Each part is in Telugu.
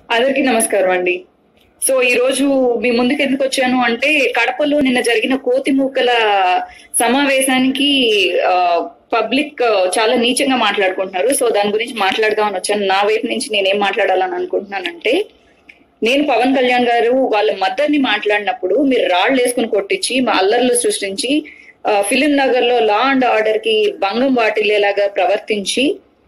అందరికీ నమస్కారం అండి. సో ఈ రోజు మీ ముందుకు ఎందుకు వచ్చాను అంటే, కడపలో నిన్న జరిగిన కోతిమూకల సమావేశానికి పబ్లిక్ చాలా నీచంగా మాట్లాడుకుంటున్నారు. సో దాని గురించి మాట్లాడదామని వచ్చాను. నా వైపు నుంచి నేనేం మాట్లాడాలని అనుకుంటున్నానంటే, నేను పవన్ కళ్యాణ్ గారు వాళ్ళ మదర్ ని మాట్లాడినప్పుడు మీరు రాళ్ళు వేసుకుని కొట్టించి మా అల్లర్లు సృష్టించి ఫిలిం నగర్ లో లా అండ్ ఆర్డర్ కి భంగం వాటిల్లేలాగా ప్రవర్తించి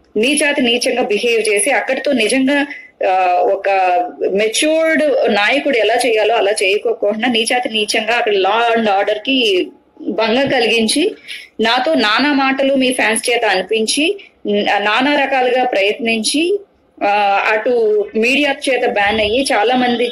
నీచంగా బిహేవ్ చేసి అక్కడితో నిజంగా ఒక మెచ్యూర్డ్ నాయకుడు ఎలా చేయాలో అలా చేయకోకుండా నీచంగా అక్కడ లా అండ్ ఆర్డర్ కి భంగం కలిగించి నాతో నానా మాటలు మీ ఫ్యాన్స్ చేత అనిపించి నానా రకాలుగా ప్రయత్నించి అటు మీడియా చేత బ్యాన్ అయ్యి చాలా మంది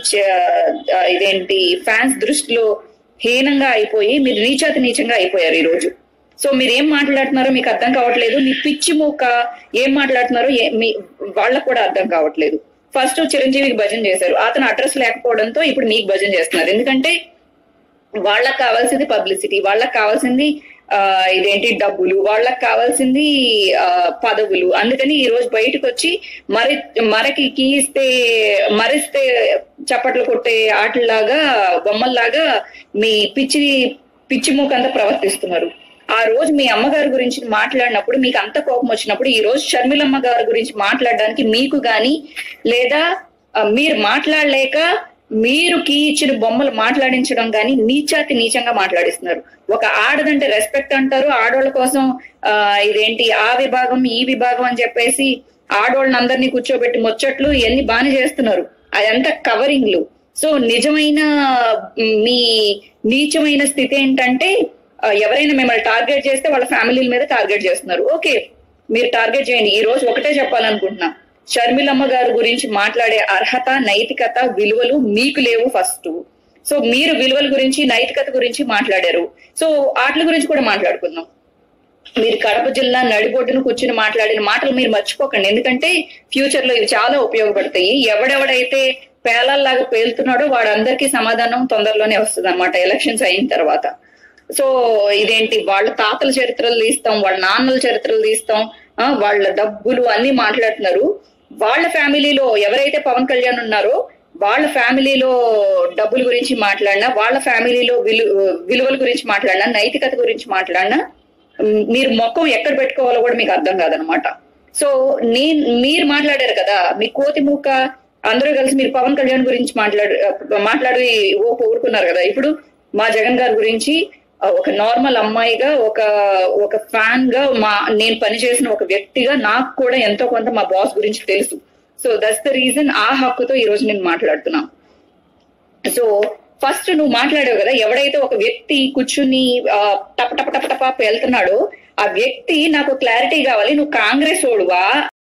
ఇదేంటి ఫ్యాన్స్ దృష్టిలో హీనంగా అయిపోయి మీరు నీచంగా అయిపోయారు ఈ రోజు. సో మీరు ఏం మాట్లాడుతున్నారో మీకు అర్థం కావట్లేదు. మీ పిచ్చి మూక ఏం మాట్లాడుతున్నారో వాళ్ళకు కూడా అర్థం కావట్లేదు. ఫస్ట్ చిరంజీవికి భజన చేశారు, అతను అడ్రస్ లేకపోవడంతో ఇప్పుడు మీకు భజన చేస్తున్నారు. ఎందుకంటే వాళ్ళకి కావాల్సింది పబ్లిసిటీ, వాళ్ళకి కావాల్సింది ఇదేంటి డబ్బులు, వాళ్ళకి కావాల్సింది పదవులు. అందుకని ఈ రోజు బయటకు వచ్చి మరకి మరిస్తే చప్పట్లు కొట్టే ఆటలాగా బొమ్మల్లాగా మీ పిచ్చి మూకంతా ప్రవర్తిస్తున్నారు. ఆ రోజు మీ అమ్మగారి గురించి మాట్లాడినప్పుడు మీకు అంత కోపం వచ్చినప్పుడు ఈ రోజు షర్మిలమ్మ గారి గురించి మాట్లాడడానికి మీకు గాని లేదా మీరు మాట్లాడలేక మీరు కీ ఇచ్చిన బొమ్మలు మాట్లాడించడం గాని నీచంగా మాట్లాడిస్తున్నారు. ఒక ఆడదంటే రెస్పెక్ట్ అంటారు, ఆడోళ్ళ కోసం ఇదేంటి ఆ విభాగం ఈ విభాగం అని చెప్పేసి ఆడోళ్ళని అందరినీ కూర్చోబెట్టి ముచ్చట్లు ఇవన్నీ బాగానే చేస్తున్నారు. అదంతా కవరింగ్లు. సో నిజమైన మీ నీచమైన స్థితి ఏంటంటే, ఎవరైనా మిమ్మల్ని టార్గెట్ చేస్తే వాళ్ళ ఫ్యామిలీల మీద టార్గెట్ చేస్తున్నారు. ఓకే, మీరు టార్గెట్ చేయండి. ఈ రోజు ఒకటే చెప్పాలనుకుంటున్నా, షర్మిలమ్మ గారి గురించి మాట్లాడే అర్హత, నైతికత, విలువలు మీకు లేవు ఫస్ట్. సో మీరు విలువల గురించి నైతికత గురించి మాట్లాడారు. సో వాటి గురించి కూడా మాట్లాడుకుందాం. మీరు కడప జిల్లా నడిబొడ్డును కూర్చుని మాట్లాడిన మాటలు మీరు మర్చిపోకండి. ఎందుకంటే ఫ్యూచర్ లో ఇవి చాలా ఉపయోగపడతాయి. ఎవడెవడైతే పేలాల్లాగా పేలుతున్నాడో వాడందరికీ సమాధానం తొందరలోనే వస్తుంది అన్నమాట, ఎలక్షన్స్ అయిన తర్వాత. సో ఇదేంటి వాళ్ళ తాతల చరిత్రలు తీస్తాం, వాళ్ళ నాన్నల చరిత్రలు తీస్తాం, వాళ్ళ డబ్బులు అన్ని మాట్లాడుతున్నారు. వాళ్ళ ఫ్యామిలీలో ఎవరైతే పవన్ కళ్యాణ్ ఉన్నారో వాళ్ళ ఫ్యామిలీలో డబ్బుల గురించి మాట్లాడినా, వాళ్ళ ఫ్యామిలీలో విలువల గురించి మాట్లాడినా, నైతికత గురించి మాట్లాడినా మీరు మొక్కం ఎక్కడ పెట్టుకోవాలో కూడా మీకు అర్థం కాదనమాట. సో మీరు మాట్లాడారు కదా, మీ కోతిమూక అందరూ కలిసి మీరు పవన్ కళ్యాణ్ గురించి మాట్లాడి ఊరుకున్నారు కదా. ఇప్పుడు మా జగన్ గారి గురించి ఒక నార్మల్ అమ్మాయిగా ఒక ఫ్యాన్ గా నేను పనిచేసిన ఒక వ్యక్తిగా నాకు కూడా ఎంతో కొంత మా బాస్ గురించి తెలుసు. So that's the reason. ఆ హక్కుతో ఈ రోజు నేను మాట్లాడుతున్నా. సో ఫస్ట్ నువ్వు మాట్లాడావు కదా, ఎవడైతే ఒక వ్యక్తి కూర్చుని టప వెళ్తున్నాడో ఆ వ్యక్తి నాకు క్లారిటీ కావాలి. నువ్వు కాంగ్రెస్ ఓడువా,